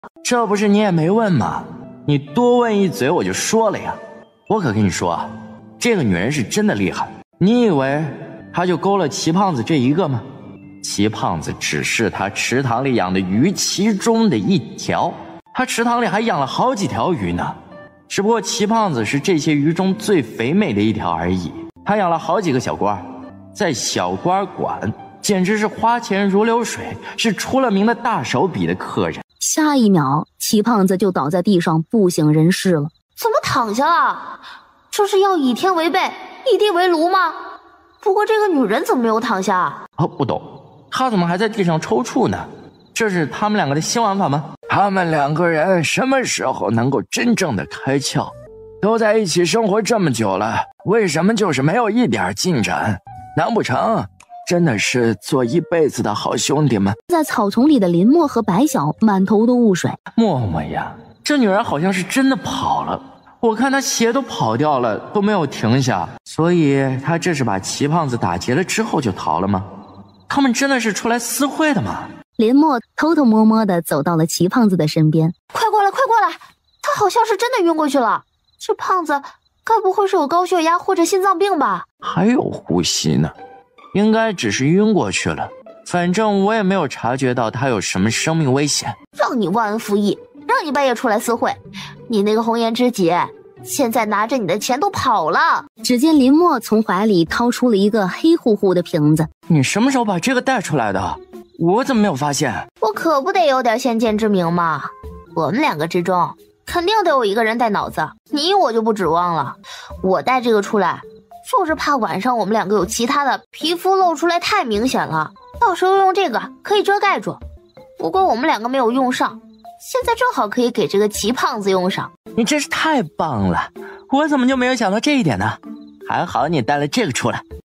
这不是你也没问吗？你多问一嘴我就说了呀。我可跟你说啊，这个女人是真的厉害。你以为她就勾了齐胖子这一个吗？齐胖子只是她池塘里养的鱼其中的一条，她池塘里还养了好几条鱼呢。只不过齐胖子是这些鱼中最肥美的一条而已。他养了好几个小官，在小官馆简直是花钱如流水，是出了名的大手笔的客人。 下一秒，齐胖子就倒在地上不省人事了。 怎么躺下了？这是要以天为被，以地为炉吗？不过这个女人怎么没有躺下？ 不懂，她怎么还在地上抽搐呢？这是他们两个的新玩法吗？他们两个人什么时候能够真正的开窍？都在一起生活这么久了，为什么就是没有一点进展？难不成真的是做一辈子的好兄弟们？ 在草丛里的林默和白晓满头都雾水。 默默呀，这女人好像是真的跑了，我看她鞋都跑掉了，都没有停下，所以她这是把齐胖子打劫了之后就逃了吗？他们真的是出来私会的吗？ 林默偷偷摸摸地走到了齐胖子的身边。 快过来，快过来！他好像是真的晕过去了。这胖子该不会是有高血压或者心脏病吧？ 还有呼吸呢，应该只是晕过去了。反正我也没有察觉到他有什么生命危险。 让你忘恩负义，让你半夜出来私会，你那个红颜知己现在拿着你的钱都跑了。 只见林默从怀里掏出了一个黑乎乎的瓶子。 你什么时候把这个带出来的？我怎么没有发现？ 我可不得有点先见之明嘛。我们两个之中肯定得有一个人带脑子，你我就不指望了。我带这个出来就是怕晚上我们两个有其他的，皮肤露出来太明显了，到时候用这个可以遮盖住。不过我们两个没有用上，现在正好可以给这个齐胖子用上。 你真是太棒了，我怎么就没有想到这一点呢？还好你带了这个出来。